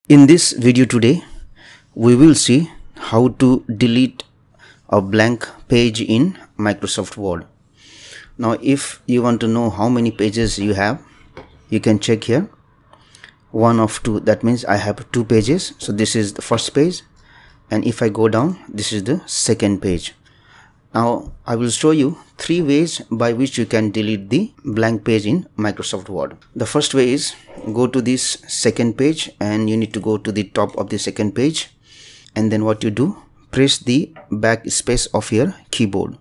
In this video today, we will see how to delete a blank page in Microsoft Word. Now, if you want to know how many pages you have, you can check here. 1 of 2, that means I have 2 pages. So this is the first page, and if I go down, this is the second page. Now I will show you 3 ways by which you can delete the blank page in Microsoft Word. The first way is go to this second page, and you need to go to the top of the second page, and then what you do, press the backspace of your keyboard.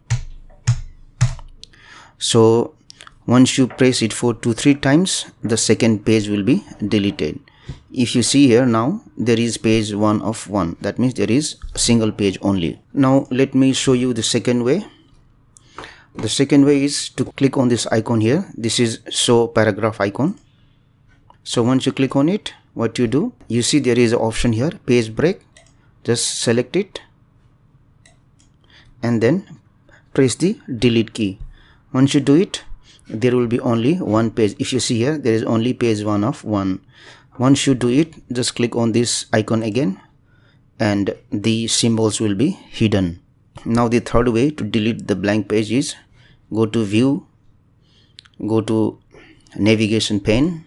So once you press it for 2-3 times, the second page will be deleted. If you see here, now there is page 1 of 1, that means there is a single page only. Now let me show you the second way. The second way is to click on this icon here. This is show paragraph icon. So once you click on it, what you do, you see there is an option here, page break. Just select it and then press the delete key. Once you do it, there will be only one page. If you see here, there is only page 1 of 1. Once you do it, just click on this icon again and the symbols will be hidden. Now the third way to delete the blank page is go to view, go to navigation pane,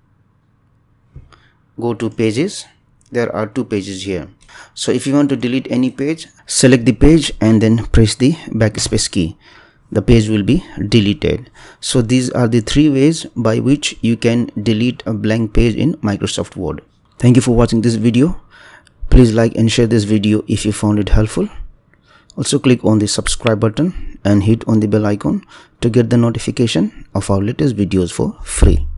go to pages. There are 2 pages here. So if you want to delete any page, select the page and then press the backspace key. The page will be deleted. So these are the 3 ways by which you can delete a blank page in Microsoft Word. Thank you for watching this video. Please like and share this video if you found it helpful. Also click on the subscribe button and hit on the bell icon to get the notification of our latest videos for free.